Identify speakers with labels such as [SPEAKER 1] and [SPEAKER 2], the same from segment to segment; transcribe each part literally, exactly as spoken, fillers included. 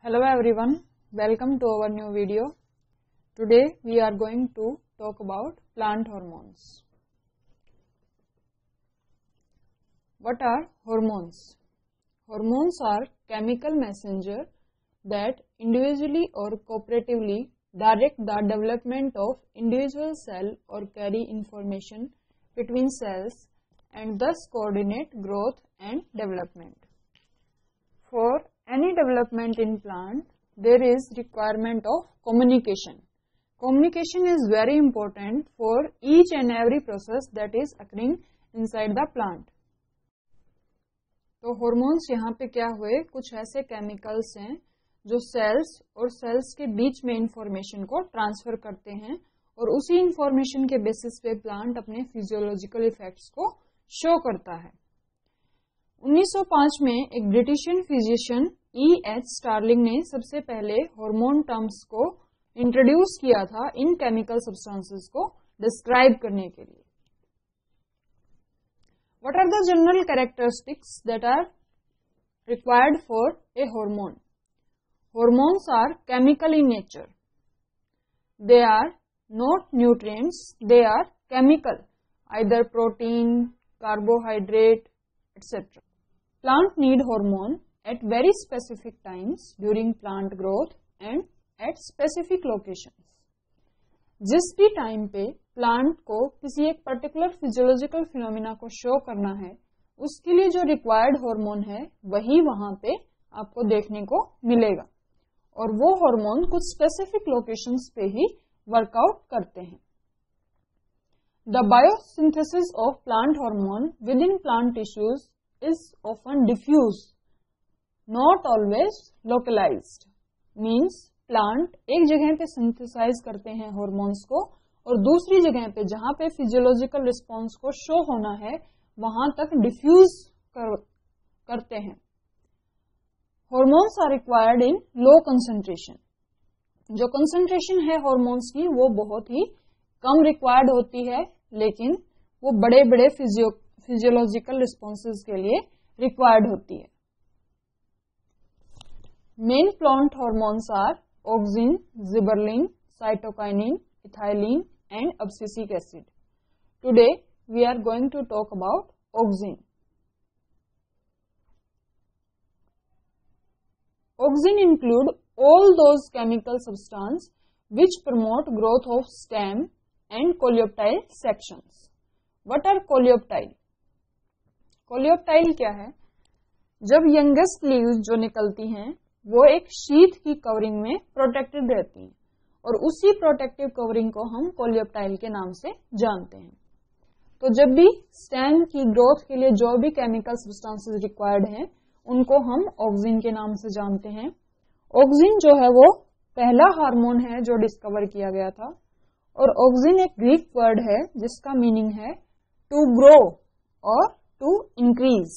[SPEAKER 1] Hello everyone, welcome to our new video. Today we are going to talk about plant hormones. What are hormones? Hormones are chemical messenger that individually or cooperatively direct the development of individual cell or carry information between cells and thus coordinate growth and development. For any development in plant, there is requirement of communication. Communication is very important for each and every process that is occurring inside the plant. तो hormones यहाँ पे क्या हुए, कुछ ऐसे chemicals हैं जो sales और सेल्स के बीच में इंफॉर्मेशन को ट्रांसफर करते हैं और उसी इंफॉर्मेशन के बेसिस पे प्लांट अपने फिजियोलॉजिकल इफेक्ट्स को शो करता है। उन्नीस सौ पाँच में एक Britishian physician E H Starling ने सबसे पहले हार्मोन टर्म्स को इंट्रोड्यूस किया था इन केमिकल सब्सटेंसेस को डिस्क्राइब करने के लिए। What are the general characteristics that are required for a hormone? Hormones are chemical in nature, they are not nutrients, they are chemical, either protein, carbohydrate, etcetera. Plant need hormone at very specific times during plant growth and at specific locations. जिस भी time पे plant को किसी एक particular physiological phenomena को show करना है, उसके लिए जो रिक्वायर्ड हार्मोन है वही वहां पे आपको देखने को मिलेगा और वो हार्मोन कुछ स्पेसिफिक लोकेशंस पे ही वर्कआउट करते हैं. The biosynthesis of plant hormone within plant tissues is often diffuse, not always localized. Means plant एक जगह पे सिंथेसाइज करते हैं हार्मोन्स को और दूसरी जगह पे जहां पे फिजियोलॉजिकल रिस्पॉन्स को शो होना है वहां तक डिफ्यूज कर, करते हैं. Hormones are required in low concentration. जो कंसंट्रेशन है हार्मोन्स की वो बहुत ही कम रिक्वायर्ड होती है, लेकिन वो बड़े बड़े फिजियो फिजियोलॉजिकल रिस्पॉन्सेज के लिए रिक्वायर्ड होती है. Main plant hormones are auxin, gibberellin, cytokinin, ethylene and abscisic acid. Today we are going to talk about auxin. Auxin include all those chemical substance which promote growth of stem and coleoptile sections. What are coleoptile? Coleoptile क्या है? जब youngest leaves जो निकलती हैं वो एक sheath की covering में प्रोटेक्टेड रहती हैं और उसी प्रोटेक्टिव कवरिंग को हम कोलियोप्टाइल के नाम से जानते हैं. तो जब भी स्टेम की ग्रोथ के लिए जो भी केमिकल सब्सटेंसेस रिक्वायर्ड हैं उनको हम ऑक्सिन के नाम से जानते हैं. ऑक्सिन जो है वो पहला हार्मोन है जो डिस्कवर किया गया था और ऑक्सिन एक ग्रीक वर्ड है जिसका मीनिंग है टू ग्रो और to increase.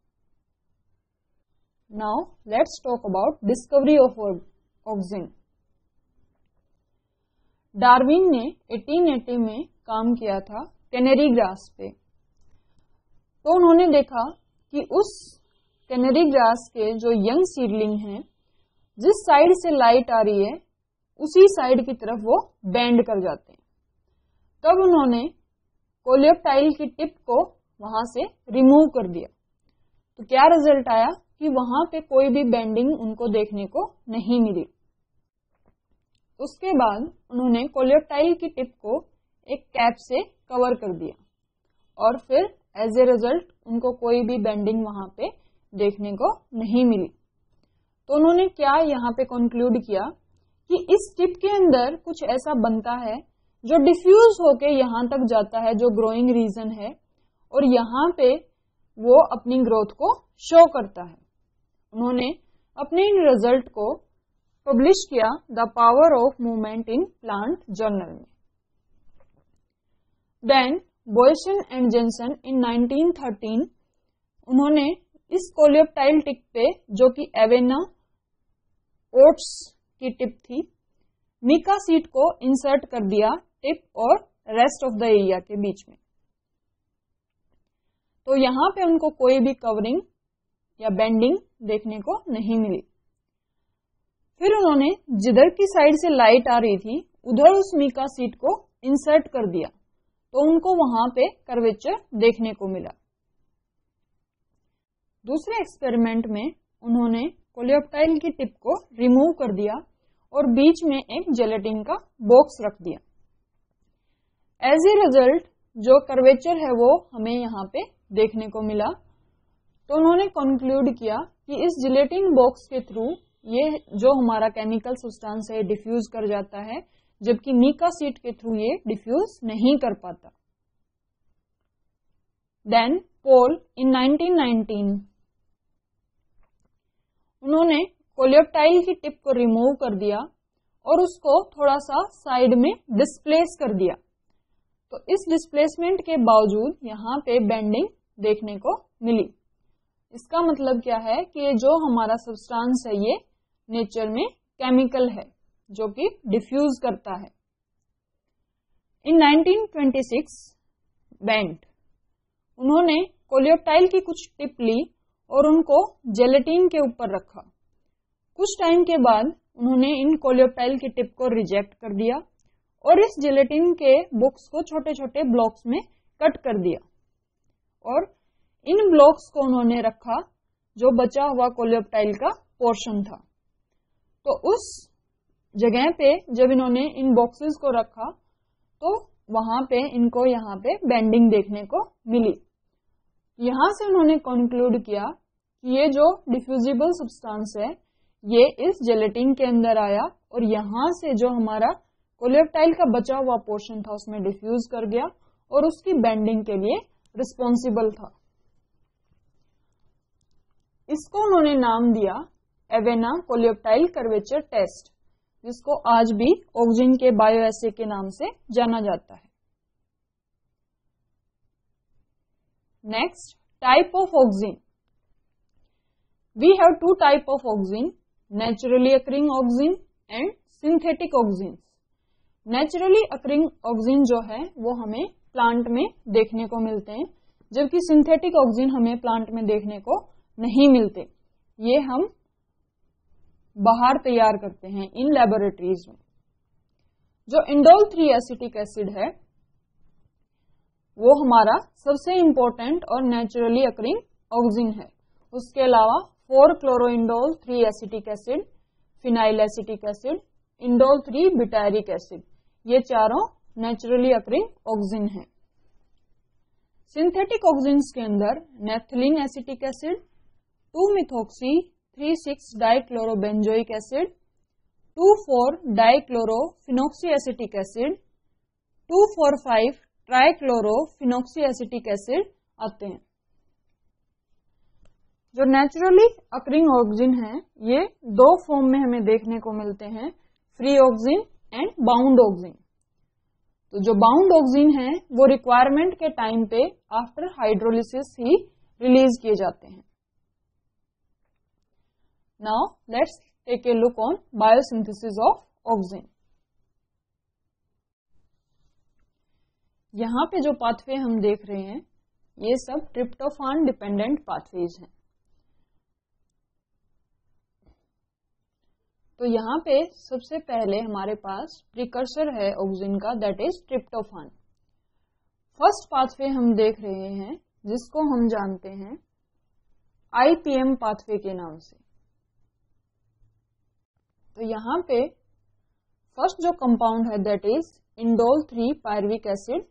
[SPEAKER 1] Now let's talk about discovery of auxin. Darwin ने अठारह सौ अस्सी में काम किया था कैनरी ग्रास पे. तो उन्होंने देखा कि उस कैनरी ग्रास के जो यंग सीडलिंग हैं, जिस साइड से लाइट आ रही है उसी साइड की तरफ वो बेंड कर जाते हैं. तब उन्होंने कोलियोप्टाइल की टिप को वहां से रिमूव कर दिया. तो क्या रिजल्ट आया कि वहां पे कोई भी बेंडिंग उनको देखने को नहीं मिली. उसके बाद उन्होंने कोलियोप्टाइल की टिप को एक कैप से कवर कर दिया और फिर एज ए रिजल्ट उनको कोई भी बेंडिंग वहां पे देखने को नहीं मिली. तो उन्होंने क्या यहाँ पे कंक्लूड किया कि इस टिप के अंदर कुछ ऐसा बनता है जो डिफ्यूज होके यहाँ तक जाता है, जो ग्रोइंग रीजन है, और यहाँ पे वो अपनी ग्रोथ को शो करता है. उन्होंने अपने इन रिजल्ट को पब्लिश किया the power of movement in plant journal में. Then Boysen and Jensen in nineteen thirteen उन्होंने इस कोलियोप्टाइल टिप पे, जो कि एवेना ओट्स की टिप थी, मिका सीड को इंसर्ट कर दिया टिप और रेस्ट ऑफ द एरिया के बीच में. तो यहां पे उनको कोई भी कवरिंग या बेंडिंग देखने को नहीं मिली. फिर उन्होंने जिधर की साइड से लाइट आ रही थी उधर उस मीका सीट को इंसर्ट कर दिया, तो उनको वहां पे कर्वेचर देखने को मिला। दूसरे एक्सपेरिमेंट में उन्होंने कोलियोप्टाइल की टिप को रिमूव कर दिया और बीच में एक जेलेटिन का बॉक्स रख दिया। एज ए रिजल्ट जो कर्वेचर है वो हमें यहाँ पे देखने को मिला। तो उन्होंने कंक्लूड किया कि इस जिलेटिन बॉक्स के थ्रू ये जो हमारा केमिकल सब्सटेंस है डिफ्यूज कर जाता है, जबकि मीका सीट के थ्रू ये डिफ्यूज नहीं कर पाता। Then Paal in nineteen nineteen उन्होंने कोलियोप्टाइल की टिप को रिमूव कर दिया और उसको थोड़ा सा साइड में डिस्प्लेस कर दिया। तो इस डिस्प्लेसमेंट के बावजूद यहाँ पे बेंडिंग देखने को मिली। इसका मतलब क्या है कि जो हमारा सब्सटेंस है ये नेचर में केमिकल है जो कि डिफ्यूज करता है। In nineteen twenty six Went उन्होंने कोलियोप्टाइल की कुछ टिप ली और उनको जेलेटिन के ऊपर रखा। कुछ टाइम के बाद उन्होंने इन कोलियोप्टाइल की टिप को रिजेक्ट कर दिया और इस जेलेटिन के बुक्स को छोटे छोटे ब्लॉक्स में कट कर दिया और इन ब्लॉक्स को उन्होंने रखा जो बचा हुआ कोलियोप्टाइल का पोर्शन था। तो उस जगह पे जब इन्होंने इन बॉक्सेस को रखा तो वहां पे इनको यहाँ पे बेंडिंग देखने को मिली। यहां से उन्होंने कंक्लूड किया कि ये जो डिफ्यूजिबल सब्सटेंस है ये इस जेलेटिन के अंदर आया और यहां से जो हमारा कोलियोप्टाइल का बचा हुआ पोर्शन था उसमें डिफ्यूज कर गया और उसकी बेंडिंग के लिए रिस्पॉन्सिबल था। इसको उन्होंने नाम दिया एवेना कोलियोप्टाइल कर्वेचर टेस्ट, जिसको आज भी ऑक्जिन के बायोएसे के नाम से जाना जाता है। Next, type of auxin. We have two type of auxin, naturally occurring auxin and synthetic auxin. Naturally occurring auxin जो है वो हमें प्लांट में देखने को मिलते हैं, जबकि सिंथेटिक ऑक्जिन हमें प्लांट में देखने को नहीं मिलते। ये हम बाहर तैयार करते हैं इन लैबोरेटरीज में। जो इंडोल थ्री एसिटिक एसिड है वो हमारा सबसे इंपॉर्टेंट और नेचुरली अकरिंग ऑक्जिन है। उसके अलावा four chloroindole three acetic acid, phenyl acetic acid, indole three butyric acid, ये चारों नेचुरली अकरिंग ऑक्जिन है। सिंथेटिक ऑक्जिन्स के अंदर naphthalene acetic acid, two methoxy three six dichlorobenzoic acid, two four dichlorophenoxy acetic acid, two four five trichlorophenoxy acetic acid आते हैं। जो naturally occurring auxin है ये दो फॉर्म में हमें देखने को मिलते हैं, free auxin and bound auxin. तो जो बाउंड ऑक्जिन है वो रिक्वायरमेंट के टाइम पे आफ्टर हाइड्रोलिसिस ही रिलीज किए जाते हैं। Now let's take a look on biosynthesis of auxin. यहाँ पे जो पाथवे हम देख रहे हैं ये सब ट्रिप्टोफान डिपेंडेंट पाथवेज हैं। तो यहाँ पे सबसे पहले हमारे पास प्रिकर्सर है ऑक्जिन का, that is tryptophan. First pathway हम देख रहे हैं जिसको हम जानते हैं आई पी एम पाथवे के नाम से। तो यहाँ पे फर्स्ट जो कंपाउंड है that is indole three pyruvic acid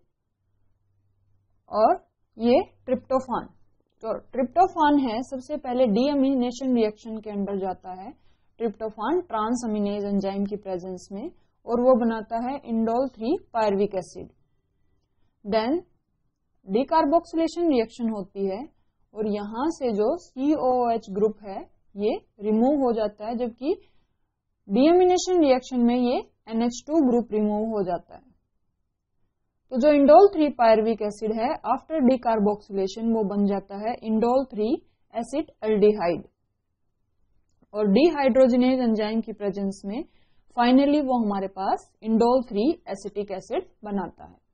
[SPEAKER 1] और ये ट्रिप्टोफान। तो ट्रिप्टोफान है सबसे पहले डीअमीनेशन रिएक्शन के अंदर जाता है ट्रिप्टोफान ट्रांस अमीनेज एंजाइम की प्रेजेंस में और वो बनाता है indole three pyruvic acid. Then decarboxylation reaction होती है और यहां से जो सी ओ एच ग्रुप है ये रिमूव हो जाता है, जबकि डीअमीनेशन रिएक्शन में ये N H two group remove हो जाता है। तो जो इंडोल थ्री पायरविक एसिड है आफ्टर डीकार्बोक्सिलेशन वो बन जाता है इंडोल थ्री एसिड एल्डिहाइड और डीहाइड्रोजिनेज एंजाइम की प्रेजेंस में फाइनली वो हमारे पास इंडोल थ्री एसिटिक एसिड बनाता है।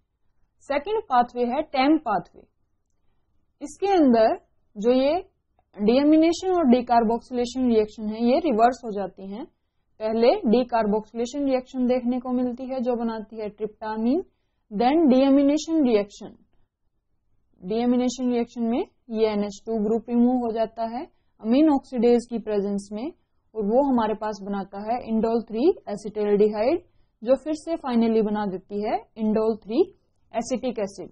[SPEAKER 1] सेकेंड पाथवे है टेम पाथवे। इसके अंदर जो ये डीएमिनेशन और डीकार्बोक्सिलेशन रिएक्शन है ये रिवर्स हो जाती हैं। पहले डीकार्बोक्सिलेशन रिएक्शन देखने को मिलती है जो बनाती है tryptamine, then deamination reaction. Deamination reaction में ये N H two group remove हो जाता है अमीन ऑक्सीडेज की प्रेजेंस में, और वो हमारे पास बनाता है इंडोल थ्री एसिटाल्डिहाइड, जो फिर से फाइनली बना देती है इंडोल थ्री एसिटिक एसिड।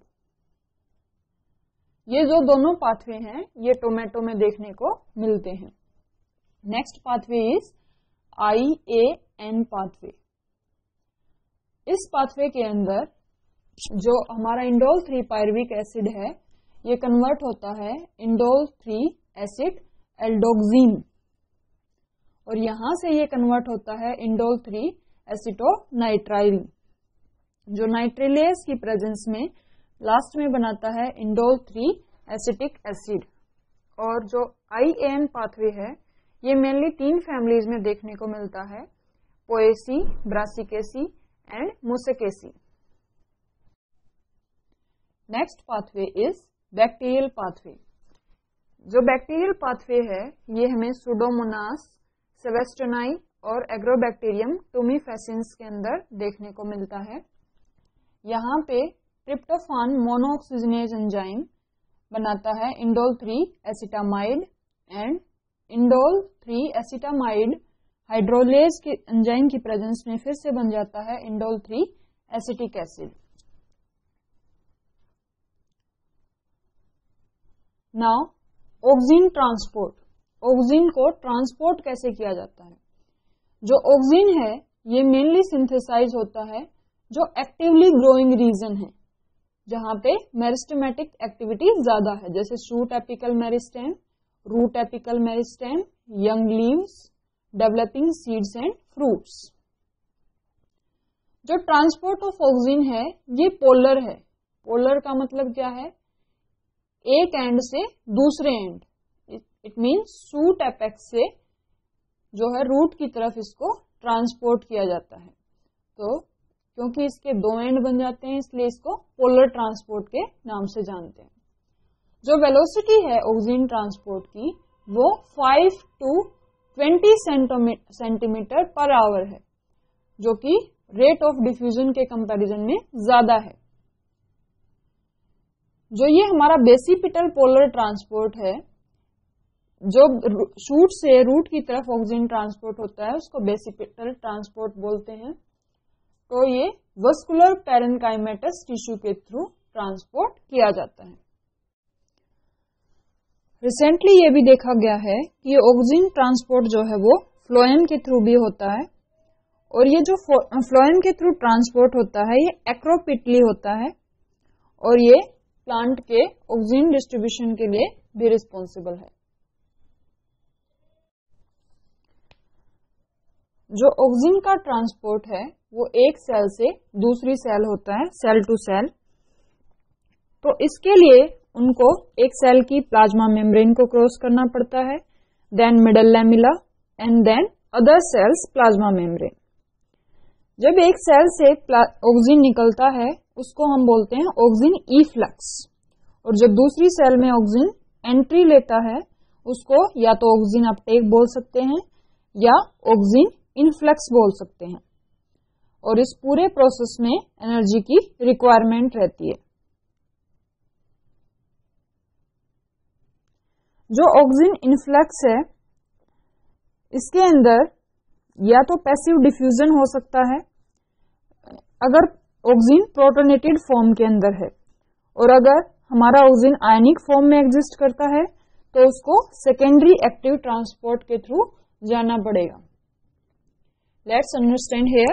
[SPEAKER 1] ये जो दोनों पाथवे हैं ये टोमेटो में देखने को मिलते हैं। Next pathway is I A N pathway. इस पाथवे के अंदर जो हमारा इंडोल थ्री पायरुविक एसिड है ये कन्वर्ट होता है इंडोल थ्री एसिड एल्डोक्सिन, और यहां से ये कन्वर्ट होता है इंडोल थ्री एसिटोनाइट्राइल, जो नाइट्रिलेज की प्रेजेंस में लास्ट में बनाता है इंडोल थ्री एसिटिक एसिड। और जो आई ए एन पाथवे है ये मेनली तीन फैमिलीज में देखने को मिलता है, Poaceae, Brassicaceae and Musaceae. Next pathway is bacterial pathway. जो बैक्टीरियल पाथवे है ये हमें सुडोमोनास, सेवेस्टोनाई और एग्रोबैक्टीरियम टूमीफेसिन्स के अंदर देखने को मिलता है। यहाँ पे ट्रिप्टोफान मोनोऑक्सीजनेज एंजाइम बनाता है indole three acetamide, and indole three acetamide hydrolase के एंजाइम की प्रेजेंस में फिर से बन जाता है indole three acetic acid. Now auxin transport. Auxin को ट्रांसपोर्ट कैसे किया जाता है? जो ऑक्सीन है ये मेनली सिंथेसाइज होता है जो एक्टिवली ग्रोइंग रीजन है, जहां पे मेरिस्टेमेटिक एक्टिविटी ज्यादा है, जैसे shoot apical meristem, root apical meristem, young leaves, developing seeds and fruits. जो ट्रांसपोर्ट ऑफ ऑक्सीन है ये पोलर है। पोलर का मतलब क्या है? एक एंड से दूसरे end, it means shoot apex से जो है रूट की तरफ इसको ट्रांसपोर्ट किया जाता है। तो क्योंकि इसके दो एंड बन जाते हैं इसलिए इसको पोलर ट्रांसपोर्ट के नाम से जानते हैं। जो वेलोसिटी है ऑक्सीन ट्रांसपोर्ट की वो five to twenty centimeter per hour है, जो कि रेट ऑफ डिफ्यूजन के कंपैरिजन में ज्यादा है। जो ये हमारा बेसिपिटल पोलर ट्रांसपोर्ट है, जो शूट से रूट की तरफ ऑक्सीजन ट्रांसपोर्ट होता है उसको बेसिपिटल ट्रांसपोर्ट बोलते हैं। तो ये वस्कुलर पैरेनकाइमेटस टिश्यू के थ्रू ट्रांसपोर्ट किया जाता है। रिसेंटली ये भी देखा गया है कि ये ऑक्सीजन ट्रांसपोर्ट जो है वो फ्लोएम के थ्रू भी होता है, और ये जो फ्लोएम के थ्रू ट्रांसपोर्ट होता है ये एक्रोपिटली होता है, और ये प्लांट के ऑक्सीजन डिस्ट्रीब्यूशन के लिए भी रिस्पॉन्सिबल है। जो ऑक्सीजन का ट्रांसपोर्ट है वो एक सेल से दूसरी सेल होता है, सेल टू सेल। तो इसके लिए उनको एक सेल की प्लाज्मा मेम्ब्रेन को क्रॉस करना पड़ता है, then middle lamella and then other cells plasma membrane. जब एक सेल से ऑक्सीजन निकलता है उसको हम बोलते हैं ऑक्सीजन इफ्लक्स, और जब दूसरी सेल में ऑक्सीजन एंट्री लेता है उसको या तो ऑक्सीजन अपटेक बोल सकते हैं या ऑक्सीजन इनफ्लक्स बोल सकते हैं, और इस पूरे प्रोसेस में एनर्जी की रिक्वायरमेंट रहती है। जो ऑक्सीजन इनफ्लक्स है इसके अंदर या तो पैसिव डिफ्यूजन हो सकता है अगर ऑक्सीजन प्रोटोनेटेड फॉर्म के अंदर है, और अगर हमारा ऑक्सीजन आयनिक फॉर्म में एग्जिस्ट करता है तो उसको सेकेंडरी एक्टिव ट्रांसपोर्ट के थ्रू जाना पड़ेगा। Let's understand here.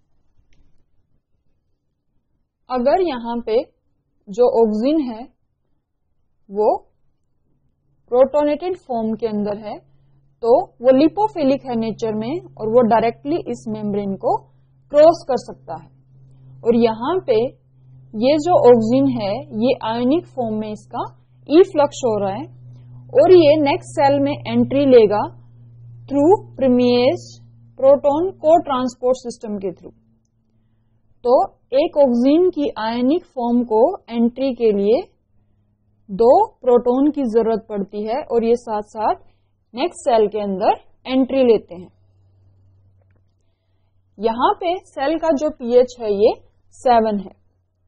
[SPEAKER 1] अगर यहाँ पे जो ऑक्सीजन है वो प्रोटोनेटेड फॉर्म के अंदर है तो वो लिपोफिलिक है नेचर में, और वो डायरेक्टली इस मेम्ब्रेन को क्रॉस कर सकता है। और यहाँ पे ये जो ऑक्सीजन है ये आयनिक फॉर्म में इसका ई फ्लक्स हो रहा है, और ये नेक्स्ट सेल में एंट्री लेगा थ्रू प्रीमियस प्रोटॉन को ट्रांसपोर्ट सिस्टम के थ्रू। तो एक ऑक्सीजन की आयनिक फॉर्म को एंट्री के लिए दो प्रोटॉन की जरूरत पड़ती है और ये साथ साथ नेक्स्ट सेल के अंदर एंट्री लेते हैं। यहां पे सेल का जो पीएच है ये सेवन है,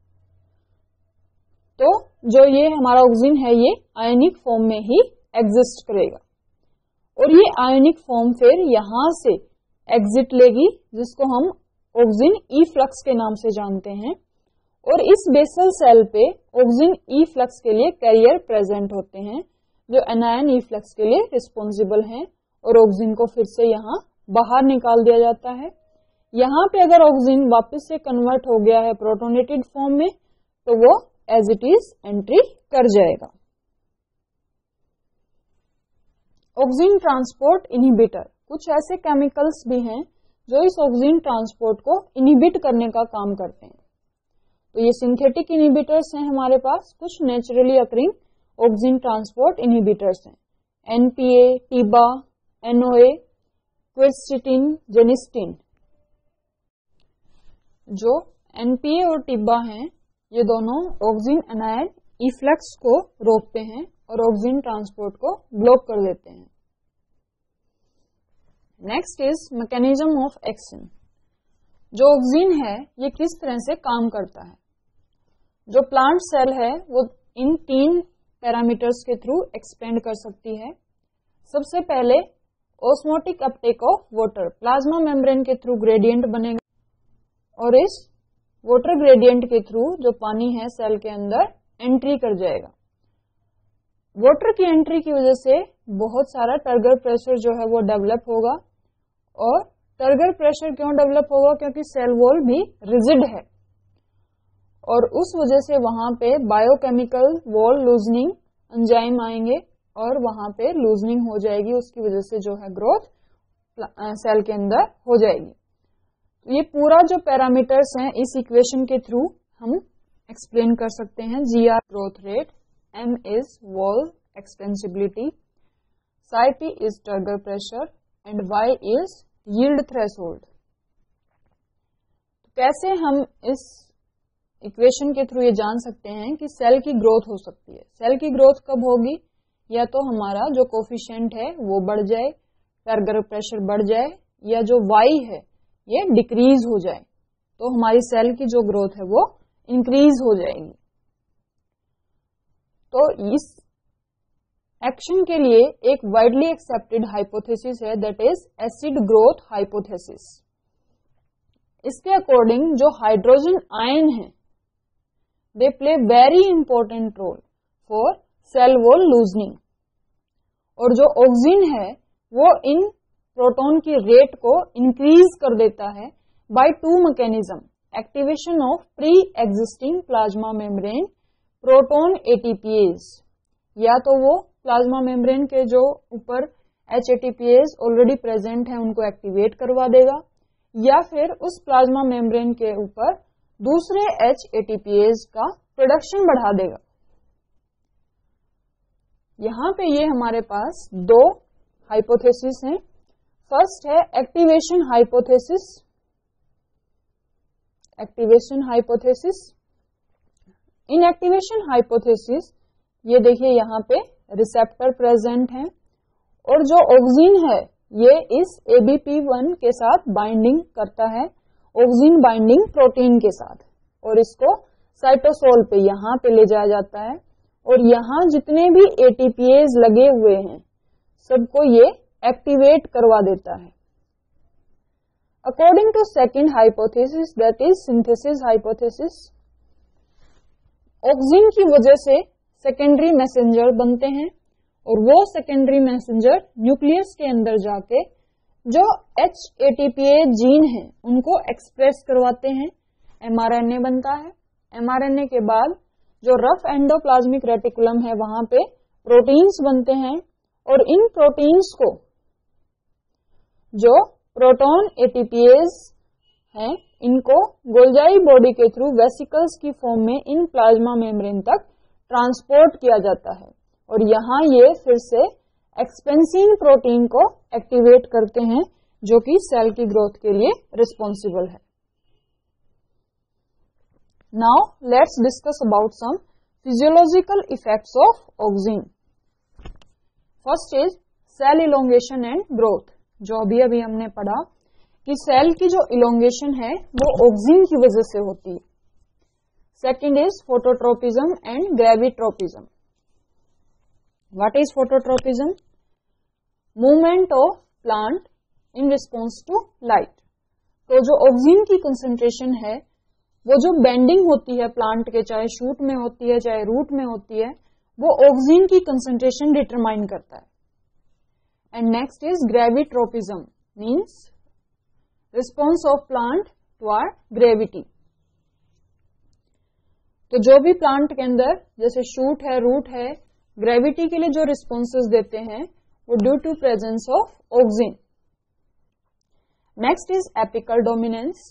[SPEAKER 1] तो जो ये हमारा ऑक्सीजन है ये आयनिक फॉर्म में ही एग्जिस्ट करेगा और ये आयनिक फॉर्म फिर यहां से एग्जिट लेगी, जिसको हम ऑक्सीजन ई फ्लक्स के नाम से जानते हैं। और इस बेसल सेल पे ऑक्सीजन ई फ्लक्स के लिए कैरियर प्रेजेंट होते हैं जो एनायन ई फ्लक्स के लिए रिस्पॉन्सिबल हैं और ऑक्सीजन को फिर से यहाँ बाहर निकाल दिया जाता है। यहाँ पे अगर ऑक्सीजन वापस से कन्वर्ट हो गया है प्रोटोनेटेड फॉर्म में तो वो एज इट इज एंट्री कर जाएगा। ऑक्सीजन ट्रांसपोर्ट इनहिबिटर, कुछ ऐसे केमिकल्स भी हैं जो इस ऑक्सीजन ट्रांसपोर्ट को इनहिबिट करने का काम करते हैं। तो ये सिंथेटिक इनहिबिटर्स हैं हमारे पास, कुछ naturally occurring auxin transport inhibitors हैं, NPA, TIBA, NOA, quercetin, genistein. जो एनपीए और टीबा हैं ये दोनों ऑक्सीजन एनायन इफ्लक्स को रोकते हैं और ऑक्सीजन ट्रांसपोर्ट को ब्लॉक कर देते हैं। Next is mechanism of action. जो ऑक्सीजन है ये किस तरह से काम करता है। जो प्लांट सेल है वो इन तीन पैरामीटर्स के थ्रू एक्सपेंड कर सकती है। सबसे पहले osmotic uptake of water, plasma membrane के थ्रू ग्रेडियंट बनेगा और इस वाटर ग्रेडियंट के थ्रू जो पानी है सेल के अंदर एंट्री कर जाएगा। वाटर की एंट्री की वजह से बहुत सारा टर्गर प्रेशर जो है वो डेवलप होगा और टर्गर प्रेशर क्यों डेवलप होगा, क्योंकि सेल वॉल भी रिजिड है और उस वजह से वहां पे बायोकेमिकल वॉल लूजनिंग एंजाइम आएंगे और वहां पे लूजनिंग हो जाएगी, उसकी वजह से जो है ग्रोथ सेल के अंदर हो जाएगी। ये पूरा जो पैरामीटर्स हैं इस इक्वेशन के थ्रू हम एक्सप्लेन कर सकते हैं। G R growth rate, M is wall extensibility, psi P is turgor pressure and Y is yield threshold. तो कैसे हम इस इक्वेशन के थ्रू ये जान सकते हैं कि सेल की ग्रोथ हो सकती है। सेल की ग्रोथ कब होगी, या तो हमारा जो कोफिशिएंट है वो बढ़ जाए, टर्गर प्रेशर बढ़ जाए, या जो वाई है ये डिक्रीज हो जाए, तो हमारी सेल की जो ग्रोथ है वो इंक्रीज हो जाएगी। तो इस एक्शन के लिए एक वाइडली एक्सेप्टेड हाइपोथेसिस है, that is acid growth hypothesis. इसके अकॉर्डिंग जो हाइड्रोजन आयन है they play very important role for cell wall loosening, और जो ऑक्सीजन है वो इन प्रोटॉन की रेट को इंक्रीज कर देता है by two mechanism, activation of pre existing plasma membrane proton ATPase, या तो वो प्लाज्मा मेम्ब्रेन के जो ऊपर एच एटीपीएज ऑलरेडी प्रेजेंट है उनको एक्टिवेट करवा देगा, या फिर उस प्लाज्मा मेम्ब्रेन के ऊपर दूसरे एच एटीपीएज का प्रोडक्शन बढ़ा देगा। यहां पे ये हमारे पास दो हाइपोथेसिस हैं। फर्स्ट है activation hypothesis. Activation hypothesis, in activation hypothesis ये देखिए यहाँ पे रिसेप्टर प्रेजेंट है और जो ऑक्सीजन है ये इस ए बी पी वन के साथ बाइंडिंग करता है, ऑक्सीजन बाइंडिंग प्रोटीन के साथ, और इसको साइटोसोल पे यहाँ पे ले जाया जाता है और यहाँ जितने भी एटीपीएज लगे हुए हैं सबको ये एक्टिवेट करवा देता है। According to second hypothesis, that is synthesis hypothesis, auxin की वजह से सेकेंडरी मैसेंजर बनते हैं और वो सेकेंडरी मैसेंजर न्यूक्लियस के अंदर जाके जो एच एटीपीएज जीन है उनको एक्सप्रेस करवाते हैं, एमआरएनए बनता है। एमआरएनए के बाद जो रफ एंडोप्लाज्मिक रेटिकुलम है वहां पे प्रोटीन्स बनते हैं और इन प्रोटीन्स को जो प्रोटॉन एटीपीएज हैं इनको गोल्जाई बॉडी के थ्रू वेसिकल्स की फॉर्म में इन प्लाज्मा मेम्ब्रेन तक ट्रांसपोर्ट किया जाता है और यहाँ ये फिर से एक्सपेंसिन प्रोटीन को एक्टिवेट करते हैं जो कि सेल की ग्रोथ के लिए रिस्पॉन्सिबल है। Now let's discuss about some physiological effects of auxin. First is cell elongation and growth, जो अभी अभी हमने पढ़ा कि सेल की जो इलोंगेशन है वो ऑक्सिन की वजह से होती है। Second is phototropism and gravitropism. What is phototropism? Movement of plant in response to light. तो जो ऑक्सिन की कंसंट्रेशन है वो जो बेंडिंग होती है प्लांट के, चाहे शूट में होती है चाहे रूट में होती है, वो ऑक्सिन की कंसंट्रेशन डिटरमाइन करता है। And next is gravitropism, means response of plant toward gravity. तो जो भी प्लांट के अंदर जैसे शूट है, रूट है, ग्रेविटी के लिए जो रिस्पॉन्सेस देते हैं वो due to presence of auxin. Next is apical dominance.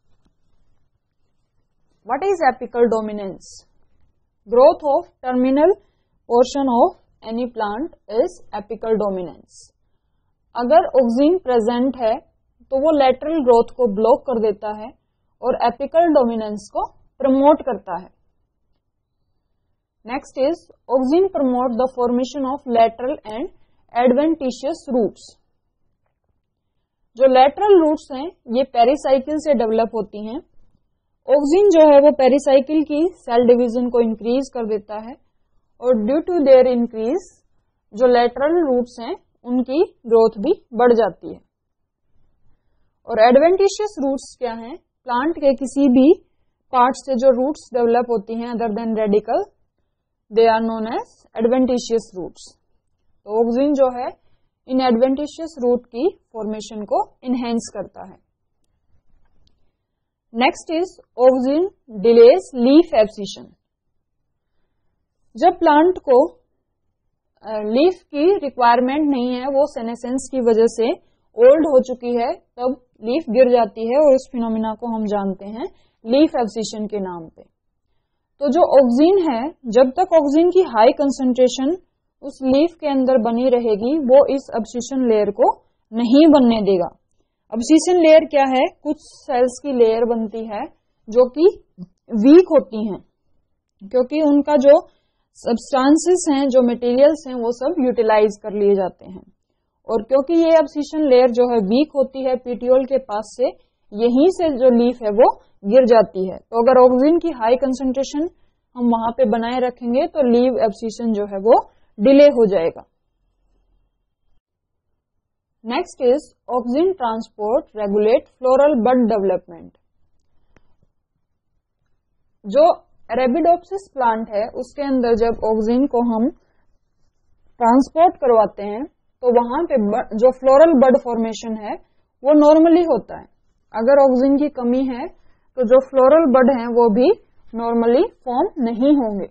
[SPEAKER 1] What is apical dominance? Growth of terminal portion of any plant is apical dominance. अगर ऑक्सिन प्रेजेंट है तो वो लेटरल ग्रोथ को ब्लॉक कर देता है और एपिकल डोमिनेंस को प्रमोट करता है। Next is auxin promote the formation of lateral and adventitious roots. जो लेटरल रूट्स हैं ये पेरिसाइकिल से डेवलप होती हैं। ऑक्सिन जो है वो पेरिसाइकिल की सेल डिवीजन को इंक्रीज कर देता है और ड्यू टू देयर इंक्रीज जो लेटरल रूट्स हैं उनकी ग्रोथ भी बढ़ जाती है। और एडवेंटिशियस रूट्स क्या हैं? प्लांट के किसी भी पार्ट से जो रूट्स डेवलप होती हैं other than radicle, they are known as adventitious roots. तो ऑक्सिन जो है इन एडवेंटिशियस रूट की फॉर्मेशन को इनहेंस करता है। Next is auxin delays leaf abscission. जब प्लांट को लीफ की रिक्वायरमेंट नहीं है, वो सेनेसेंस की वजह से ओल्ड हो चुकी है, तब लीफ गिर जाती है और उस फिनोमिना को हम जानते हैं लीफ एब्सिशन के नाम पे। तो जो ऑक्सिन है, जब तक ऑक्सिन की हाई कंसंट्रेशन उस लीफ के अंदर बनी रहेगी वो इस एब्सिशन लेयर को नहीं बनने देगा। एब्सिशन लेयर क्या है? कुछ सेल्स की लेयर बनती है जो कि वीक होती हैं क्योंकि उनका जो सब्सटेंसेस हैं, जो मटेरियल्स हैं, वो सब यूटिलाइज कर लिए जाते हैं। और क्योंकि ये एब्सिशन लेयर जो है वीक होती है पीटियोल के पास से, यहीं से जो लीफ है वो गिर जाती है। तो अगर ऑक्सिन की हाई कंसंट्रेशन हम वहां पे बनाए रखेंगे तो लीफ एब्सिशन जो है वो डिले हो जाएगा। Next is auxin transport regulate floral bud development. जो अरेबिडोप्सिस प्लांट है उसके अंदर जब ऑक्सिन को हम ट्रांसपोर्ट करवाते हैं तो वहां पे जो फ्लोरल बड फॉर्मेशन है वो नॉर्मली होता है। अगर ऑक्सिन की कमी है तो जो फ्लोरल बड हैं वो भी नॉर्मली फॉर्म नहीं होंगे।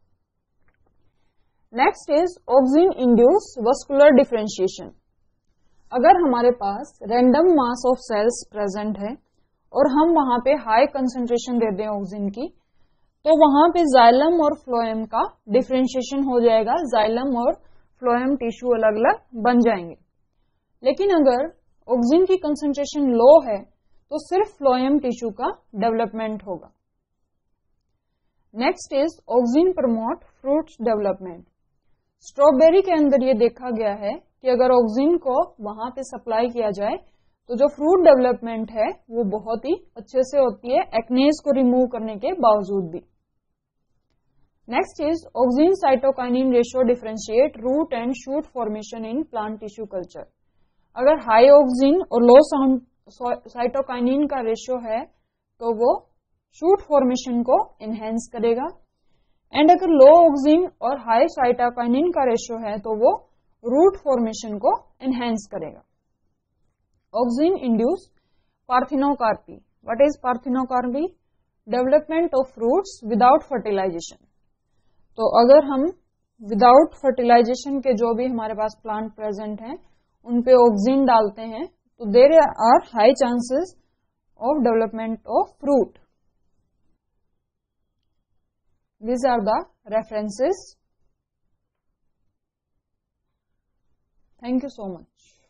[SPEAKER 1] Next is auxin induce vascular differentiation. अगर हमारे पास random mass of cells present है और हम वहां पे हाई कंसंट्रेशन दे दें ऑक्सिन की, तो वहां पे जाइलम और फ्लोएम का डिफरेंशिएशन हो जाएगा, जाइलम और फ्लोएम टिश्यू अलग अलग बन जाएंगे। लेकिन अगर ऑक्सिन की कंसंट्रेशन लो है तो सिर्फ फ्लोएम टिश्यू का डेवलपमेंट होगा। Next is auxin promote fruits development. Strawberry के अंदर ये देखा गया है कि अगर ऑक्सिन को वहां पे सप्लाई किया जाए तो जो फ्रूट डेवलपमेंट है वो बहुत ही अच्छे से होती है, एक्नेस को रिमूव करने के बावजूद भी। Next is auxin cytokinin ratio differentiate root and shoot formation in plant tissue culture. अगर हाई ऑक्सिन और लो साइटोकाइनिन का रेशियो है तो वो शूट फॉर्मेशन को एनहेंस करेगा, एंड अगर लो ऑक्सिन और हाई साइटोकाइनिन का रेशियो है तो वो रूट फॉर्मेशन को एनहेंस करेगा। Auxin induce parthenocarpy. What is parthenocarpy? Development of fruits without fertilization. तो अगर हम विदाउट फर्टिलाइजेशन के जो भी हमारे पास प्लांट प्रेजेंट हैं उन पे ऑक्सिन डालते हैं तो there are high chances of development of fruit. These are the references. Thank you so much.